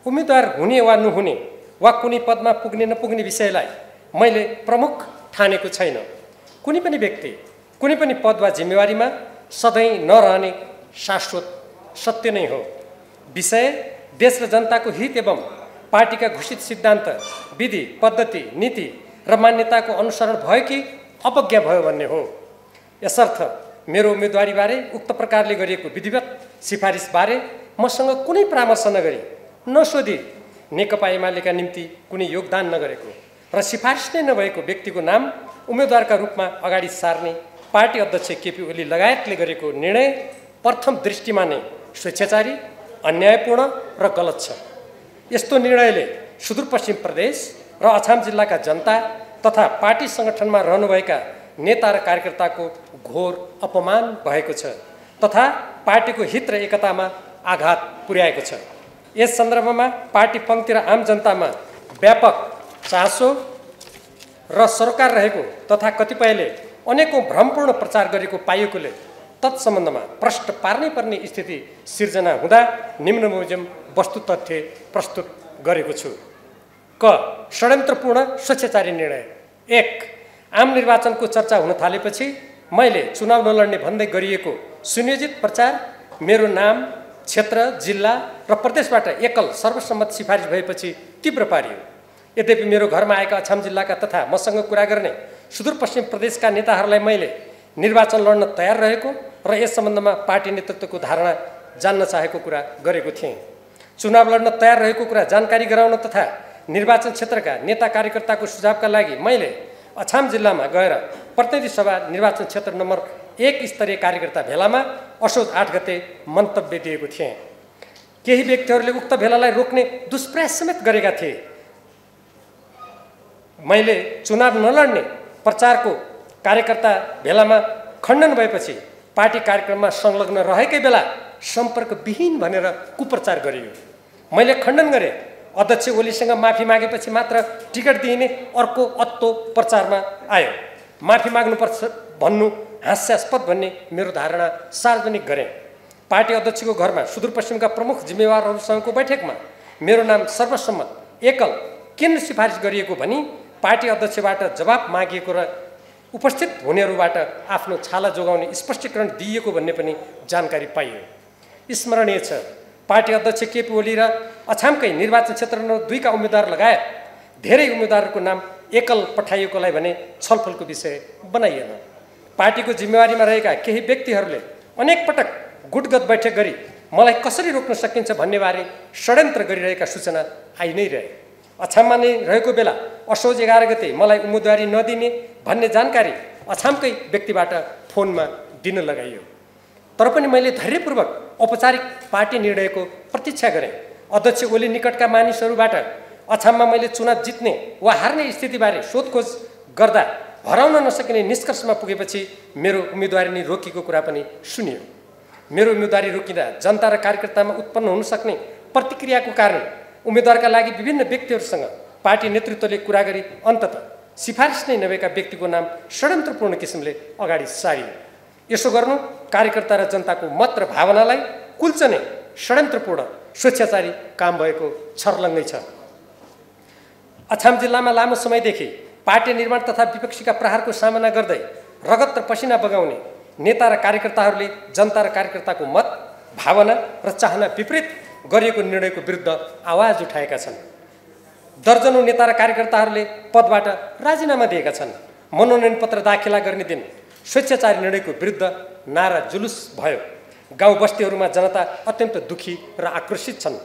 उम्मेदवार हुने वा नहुने वा कुनै पदमा पुग्ने नपुग्ने विषयलाई मैले प्रमुख ठानेको छैन। कुनै पनि व्यक्ति कुनै पनि पद वा जिम्मेवारीमा सधैँ नरहने शाश्वत सत्य नै हो। विषय देश र जनताको हित एवं पार्टीका घोषित सिद्धान्त, विधि, पद्धति, नीति र मान्यताको अनुसरण भयो कि अवज्ञा भयो भन्ने हो। यसर्थ मेरो उम्मेदवारीबारे उक्त प्रकारले गरिएको विधिवत सिफारिसबारे मसँग कुनै परामर्श नगरी, नसोधी नेकपा एमालेका निम्ति कुनै योगदान नगरेको र सिफारिस नै नभएको व्यक्तिको नाम उम्मेदवारका रूपमा अगाडि सार्ने पार्टी अध्यक्ष केपी ओली लगायतले गरेको निर्णय प्रथम दृष्टिमा नै स्वेच्छाचारी, अन्यायपूर्ण र गलत छ। यस्तो निर्णयले सुदूरपश्चिम प्रदेश र अछाम जिल्लाका जनता तथा पार्टी सङ्गठनमा रहनुभएका नेता र कार्यकर्ताको घोर अपमान भएको छ तथा पार्टीको हित र एकतामा आघात पुर्याएको छ। यस सन्दर्भमा पार्टी पङ्क्ति र आम जनतामा व्यापक चासो र सरोकार रहेको तथा कतिपयले अनेकौं भ्रमपूर्ण प्रचार गरेको पाइएकोले तत्सम्बन्धमा प्रश्न पार्नै पर्ने स्थिति सिर्जना हुँदा निम्न मुजब वस्तु तथ्य प्रस्तुत गरेको छु। क. षड्यन्त्रपूर्ण स्वेच्छाचारी निर्णय। 1. आम निर्वाचनको चर्चा हुन थालेपछि मैले चुनाव नलड्ने भन्दै गरिएको सुनियोजित प्रचार मेरो नाम, क्षेत्र, जिल्ला र प्रदेशबाट एकल सर्वसम्मत सिफारिस भएपछि तीव्र पारियो। यद्यपि मेरो घरमा आएका अछाम जिल्लाका तथा मसँग कुरा गर्ने सुदूरपश्चिम प्रदेशका नेताहरूलाई मैले निर्वाचन लड्न तयार रहेको र यस सम्बन्धमा पार्टी नेतृत्वको धारणा जान्न चाहेको कुरा गरेको थिएँ। चुनाव लड्न तयार रहेको कुरा जानकारी गराउन तथा निर्वाचन क्षेत्रका नेता कार्यकर्ताको सुझावका लागि मैले अछाम जिल्लामा गएर प्रतिनिधि सभा निर्वाचन क्षेत्र नम्बर 1 स्तरीय कार्यकर्ता भेलामा असोज 8 गते मन्तव्य दिएको थिएँ। केही व्यक्तिहरूले उक्त भेलालाई रोक्ने दुष्प्रयास समेत गरेका थिए। मैले चुनाव नलड्ने प्रचारको कार्यकर्ता भेलामा खण्डन भएपछि पार्टी कार्यक्रममा संलग्न रहेकै बेला सम्पर्कविहीन भनेर कुप्रचार गरियो। मैले खण्डन गरेँ। अध्यक्ष ओलीसँग माफी मागेपछि मात्र टिकट दिइने अर्को अत्तो प्रचारमा आयो। माफी माग्नुपर्छ भन्नु हास्यास्पद भन्ने मेरो धारणा सार्वजनिक गरेँ। पार्टी अध्यक्षको घरमा सुदूरपश्चिमका प्रमुख जिम्मेवारहरूसँगको बैठकमा मेरो नाम सर्वसम्मत एकल किन सिफारिस गरिएको भनी पार्टी अध्यक्षबाट जवाब मागिएको र उपस्थित हुनेहरूबाट आफ्नो छाला जोगाउने स्पष्टीकरण दिइएको भन्ने पनि जानकारी पाइयो। स्मरणीय छ, पार्टी अध्यक्ष केपी ओली र अछामकै निर्वाचन क्षेत्र नम्बर 2 का उम्मेदवार लगायत धेरै उम्मेदवारहरूको नाम एकल पठाइएकोलाई भने छलफलको विषय बनाइएन। पार्टीको जिम्मेवारीमा रहेका केही व्यक्तिहरूले अनेक पटक गुटगत बैठक गरी मलाई कसरी रोक्न सकिन्छ भन्नेबारे षड्यन्त्र गरिरहेका सूचना आइ नै रहे। अछाममा नै रहेको बेला असोज 11 गते मलाई उम्मेदवारी नदिने भन्ने जानकारी अछामकै व्यक्तिबाट फोनमा दिन लगाइयो। तर पनि मैले धैर्यपूर्वक औपचारिक पार्टी निर्णयको प्रतीक्षा गरेँ। अध्यक्ष ओली निकटका मानिसहरूबाट अछाममा मैले चुनाव जित्ने वा हार्ने स्थितिबारे सोधखोज गर्दा हराउन नसकिने निष्कर्षमा पुगेपछि मेरो उम्मेदवारी नै रोकिएको कुरा पनि सुनियो। मेरो उम्मेदवारी रोकिँदा जनता र कार्यकर्तामा उत्पन्न हुन सक्ने प्रतिक्रियाको कारण उम्मेदवारका लागि विभिन्न व्यक्तिहरूसँग पार्टी नेतृत्वले कुरा गरी अन्ततः सिफारिस नै नभएका व्यक्तिको नाम षड्यन्त्रपूर्ण किसिमले अगाडि सारियो। यसो गर्नु कार्यकर्ता र जनताको मत र भावनालाई कुल्चने षड्यन्त्रपूर्ण स्वेच्छाचारी काम भएको छर्लङ्गै छ। अछाम जिल्लामा लामो समयदेखि पार्टी निर्माण तथा विपक्षीका प्रहारको सामना गर्दै रगत र पसिना बगाउने नेता र कार्यकर्ताहरूले जनता र कार्यकर्ताको मत, भावना र चाहना विपरीत गरिएको निर्णयको विरुद्ध आवाज उठाएका छन्। दर्जनौं नेता र कार्यकर्ताहरूले पदबाट राजीनामा दिएका छन्। मनोनयन पत्र दाखिला गर्ने दिन स्वेच्छाचारी निर्णयको विरुद्ध नारा जुलुस भयो। गाउँ बस्तीहरूमा जनता अत्यन्त दुखी र आक्रोशित छन्।